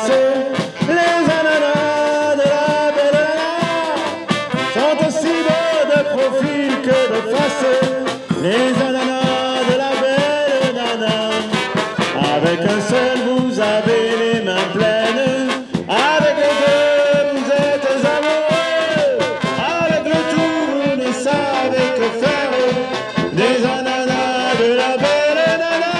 passé. Les ananas de la belle nana sont aussi beaux de profil que de face. Les ananas de la belle nana, avec un seul vous avez les mains pleines, avec les deux vous êtes amoureux, avec le tout vous ne savez que faire. Des ananas de la belle nana.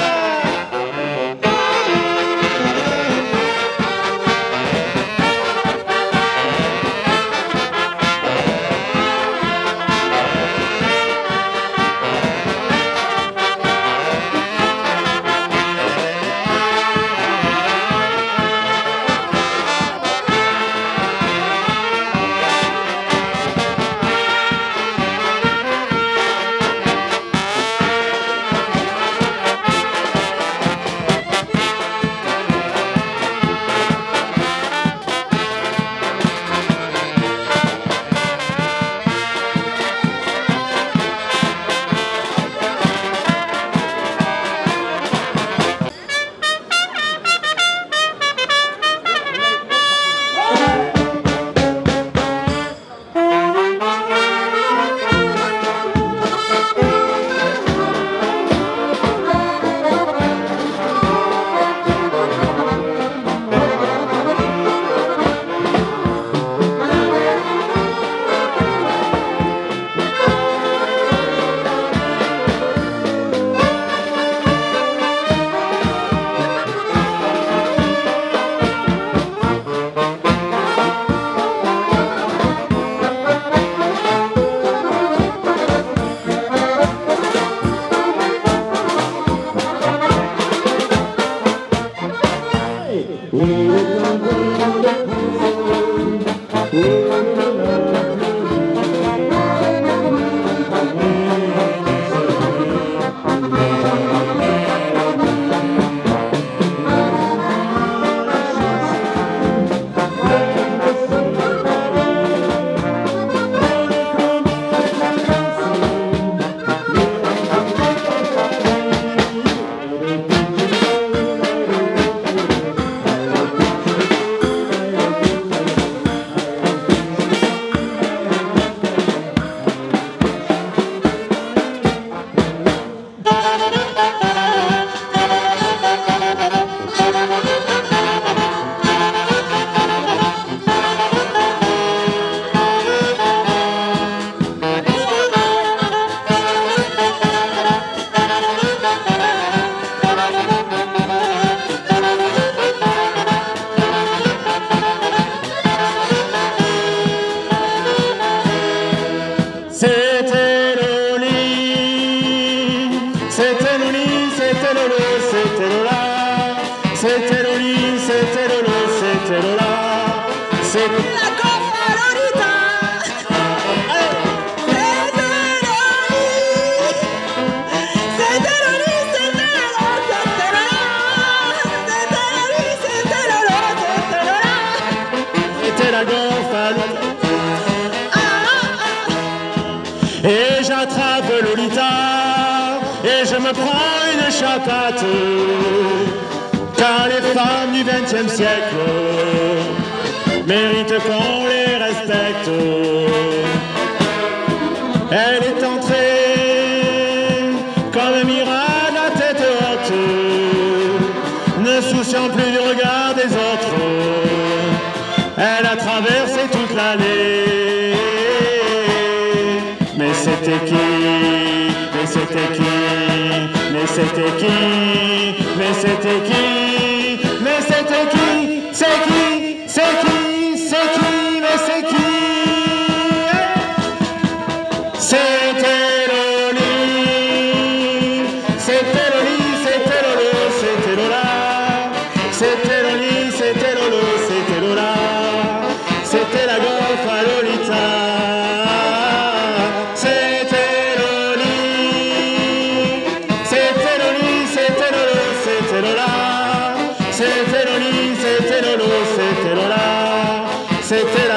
C'était Loli, c'était Loli, c'était Lolo, c'était Lola. C'était Loli, c'était Lolo, c'était Lola. C'était la copa Lolita. C'était Loli, c'était Lolo, c'était Lola. C'était Loli, c'était Lolo, c'était Lola. C'était la copa Lolita. Et j'attrape Lolita et je me prends une chapate, car les femmes du XXe siècle méritent qu'on les respecte. Elle est entrée comme un miracle à tête haute, ne souciant plus du regard des autres. Elle a traversé toute l'allée. Mais c'était qui? Mais c'était qui? Mais c'était qui? Mais c'était qui? Mais c'était qui? C'est qui? C'est qui? C'est qui? Mais c'est qui? C'était Loli. C'était Loli, c'était Lolo, c'était Lola. C'était Loli, c'était Lolo, c'était Lola. C'était la golf à Lolita. C'était Loli, c'était Lolo, c'était Lola, c'était